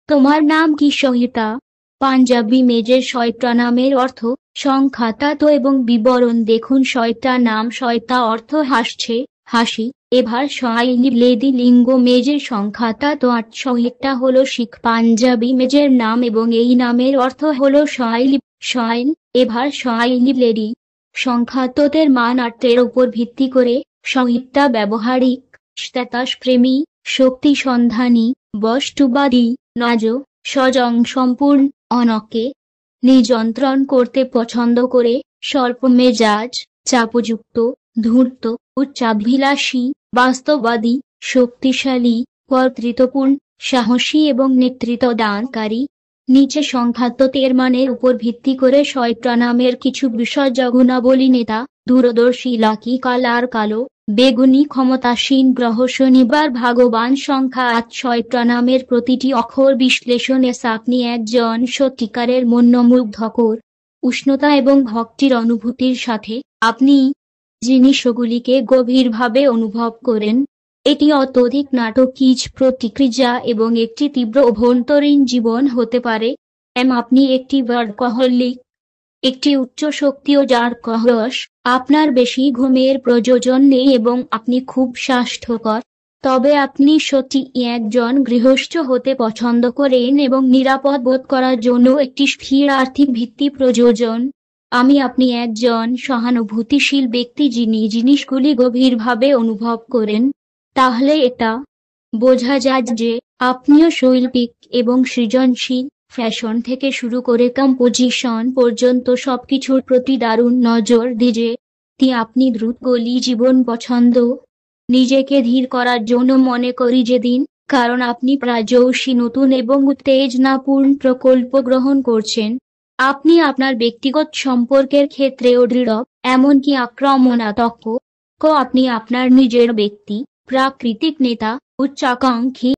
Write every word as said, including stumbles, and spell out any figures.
তোমার নাম কি সহিতা? পাঞ্জাবি মেজের সয়তা নামের অর্থ সংখ্যাতাত এবং বিবরণ দেখুন। সয়তা নাম সয়তা অর্থ হাসছে, হাসি। এবার সহাইলি লেদি লিঙ্গ মেজের সংখ্যাতাত আট। সহিতা হলো শিখ পাঞ্জাবি মেজের নাম এবং এই নামের অর্থ হলো সহাইলি, সহাইল। এবার সহাইলি লেডি সংখ্যাততের মান আটের উপর ভিত্তি করে সহিতা ব্যবহারিক, স্ট্যাটাস প্রেমী, শক্তি সন্ধানী, বস্তুবাদী, নজ, সজং সম্পূর্ণ, অনকে নিযন্ত্রণ করতে পছন্দ করে, স্বল্প মেজাজ, চাপযুক্ত, ধূর্ত, উচ্চাভিলাষী, বাস্তববাদী, শক্তিশালী, কর্তৃত্বপূর্ণ, সাহসী এবং নেতৃত্ব দানকারী। নিচে সংখ্যাততের মানের উপর ভিত্তি করে সয়তা নামের কিছু বিশদ গুণাবলী। নেতা, দূরদর্শী, লাকি কালার কালো, বেগুনি, ক্ষমতাসীন গ্রহ শনিবার, ভাগ্যবান। সংখ্যা আট। সয়তা নামের প্রতিটি অক্ষর বিশ্লেষণে আপনি একজন সত্যিকারের মনোমুগ্ধকর উষ্ণতা এবং ভক্তির অনুভূতির সাথে আপনি জিনিসগুলিকে গভীরভাবে অনুভব করেন। এটি অত্যধিক নাটকীয় প্রতিক্রিয়া এবং একটি তীব্র অভ্যন্তরীণ জীবন হতে পারে। এম আপনি একটি ওয়ার্কহলিক, একটি উচ্চ শক্তি ও যার কহরস, আপনার বেশি ঘুমের প্রয়োজন নেই এবং আপনি খুব স্বাস্থ্যকর। তবে আপনি সত্যি একজন গৃহস্থ হতে পছন্দ করেন এবং নিরাপদ বোধ করার জন্য একটি স্থির আর্থিক ভিত্তি প্রয়োজন। আমি আপনি একজন সহানুভূতিশীল ব্যক্তি যিনি জিনিসগুলি গভীরভাবে অনুভব করেন। তাহলে এটা বোঝা যায় যে আপনিও শৈল্পিক এবং সৃজনশীল। ফ্যাশন থেকে শুরু করে কম্পোজিশন পর্যন্ত সবকিছুর প্রতি দারুণ নজর দিয়ে তি আপনি দ্রুত গলি জীবন পছন্দ নিজেকে ধীর করার জন্য মনে করি যে দিন, কারণ আপনি প্রায়শই নতুন এবং উত্তেজনাপূর্ণ প্রকল্প গ্রহণ করছেন। আপনি আপনার ব্যক্তিগত সম্পর্কের ক্ষেত্রেও দৃঢ়, এমনকি আক্রমণাত্মক। আপনি আপনার নিজের ব্যক্তি প্রাকৃতিক নেতা, উচ্চাকাঙ্ক্ষী